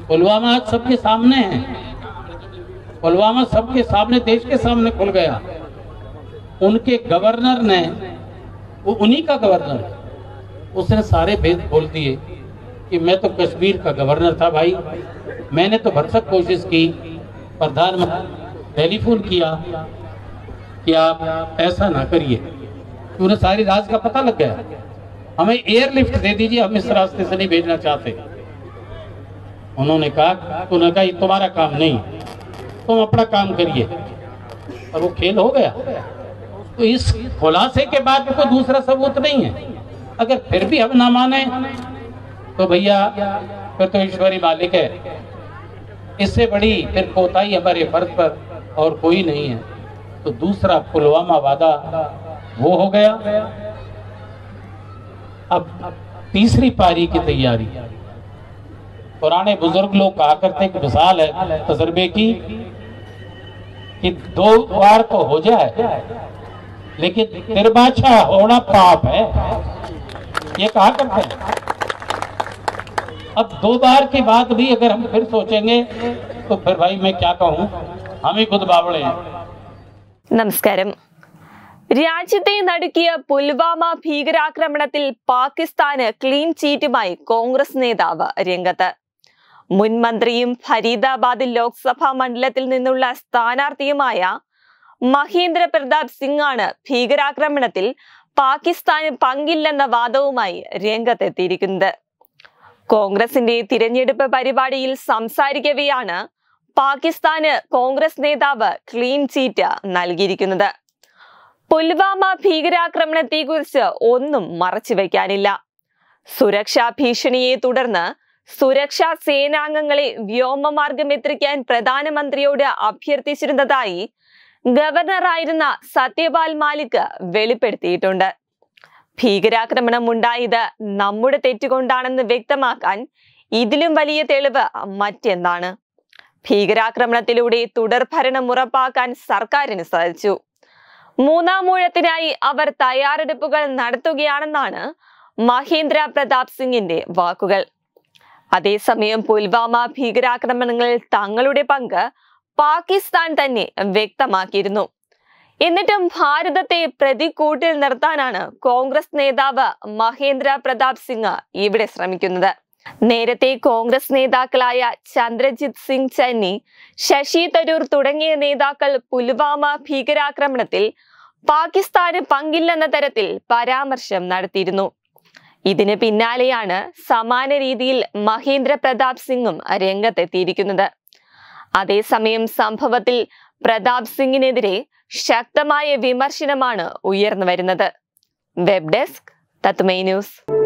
पुलवामा आज सबके सामने है, पुलवामा सबके सामने, देश के सामने खुल गया। उनके गवर्नर ने, वो उन्हीं का गवर्नर है, उसने सारे भेद खोल दिए कि मैं तो कश्मीर का गवर्नर था भाई, मैंने तो भरसक कोशिश की, प्रधानमंत्री टेलीफोन किया कि आप ऐसा ना करिए, उन्हें सारी राज का पता लग गया, हमें एयरलिफ्ट दे दीजिए, हम इस रास्ते से नहीं भेजना चाहते। उन्होंने कहा ये तुम्हारा काम नहीं, तुम अपना काम करिए, और वो खेल हो गया। तो इस खुलासे के बाद कोई दूसरा सबूत नहीं है। अगर फिर भी हम ना माने तो भैया फिर तो ईश्वरी मालिक है, इससे बड़ी फिर कोताही हमारे फर्ज पर और कोई नहीं है। तो दूसरा पुलवामा वादा वो हो गया। अब तीसरी पारी की तैयारी। पुराने बुजुर्ग लोग कहा करते एक मिसाल है तजर्बे की कि 2 बार तो हो जाए लेकिन तिरबाछा होना पाप है, ये कहा करते हैं। अब 2 बार के बाद भी अगर हम फिर सोचेंगे तो फिर भाई मैं क्या कहूं, हम ही खुद बावड़े हैं। നമസ്കാരം. രാജ്യത്തെ നടുക്കിയ പുൽവാമ ഭീകരാക്രമണത്തിൽ പാകിസ്ഥാന് ക്ലീൻ ചീറ്റുമായി കോൺഗ്രസ് നേതാവ് രംഗത്ത്. മുൻ മന്ത്രിയും ഫരീദാബാദ് ലോക്സഭാ മണ്ഡലത്തിൽ നിന്നുള്ള സ്ഥാനാർത്ഥിയുമായ മഹേന്ദ്ര പ്രതാപ് സിംഗ് ആണ് ഭീകരാക്രമണത്തിൽ പാകിസ്ഥാന് പങ്കില്ലെന്ന വാദവുമായി രംഗത്തെത്തിയിരിക്കുന്നത്. കോൺഗ്രസിന്റെ തിരഞ്ഞെടുപ്പ് പരിപാടിയിൽ സംസാരിക്കവെയാണ് പാകിസ്ഥാന് കോൺഗ്രസ് നേതാവ് ക്ലീൻ ചീറ്റ് നൽകിയിരിക്കുന്നത്. പുൽവാമ ഭീകരാക്രമണത്തെക്കുറിച്ച് ഒന്നും മറച്ചുവെക്കാനില്ല. സുരക്ഷാ ഭീഷണിയെ തുടർന്ന് സുരക്ഷാ സേനാംഗങ്ങളെ വ്യോമമാർഗം എത്തിക്കാൻ പ്രധാനമന്ത്രിയോട് അഭ്യർത്ഥിച്ചിരുന്നതായി ഗവർണറായിരുന്ന സത്യപാൽ മാലിക് വെളിപ്പെടുത്തിയിട്ടുണ്ട്. ഭീകരാക്രമണം ഉണ്ടായത് നമ്മുടെ തെറ്റുകൊണ്ടാണെന്ന് വ്യക്തമാക്കാൻ ഇതിലും വലിയ തെളിവ് മറ്റെന്താണ്? ഭീകരാക്രമണത്തിലൂടെ തുടർഭരണം ഉറപ്പാക്കാൻ സർക്കാരിന് സാധിച്ചു. 3ാം ഊഴത്തിനായി അവർ തയ്യാറെടുപ്പുകൾ നടത്തുകയാണെന്നാണ് മഹേന്ദ്ര പ്രതാപ് സിംഗിന്റെ വാക്കുകൾ. അതേസമയം പുൽവാമ ഭീകരാക്രമണങ്ങളിൽ തങ്ങളുടെ പങ്ക് പാകിസ്ഥാൻ തന്നെ വ്യക്തമാക്കിയിരുന്നു. എന്നിട്ടും ഭാരതത്തെ പ്രതിക്കൂട്ടിൽ നിർത്താനാണ് കോൺഗ്രസ് നേതാവ് മഹേന്ദ്ര പ്രതാപ് സിംഗ് ഇവിടെ ശ്രമിക്കുന്നത്. നേരത്തെ കോൺഗ്രസ് നേതാക്കളായ ചന്ദ്രജിത് സിംഗ് ചന്നി, ശശി തരൂർ തുടങ്ങിയ നേതാക്കൾ പുൽവാമ ഭീകരാക്രമണത്തിൽ പാകിസ്ഥാന് പങ്കില്ലെന്ന തരത്തിൽ പരാമർശം നടത്തിയിരുന്നു. ഇതിന് പിന്നാലെയാണ് സമാന രീതിയിൽ മഹേന്ദ്ര പ്രതാപ് സിംഗും രംഗത്തെത്തിയിരിക്കുന്നത്. അതേസമയം സംഭവത്തിൽ പ്രതാപ് സിംഗിനെതിരെ ശക്തമായ വിമർശനമാണ് ഉയർന്നു വരുന്നത്. Web desk Tathmai news.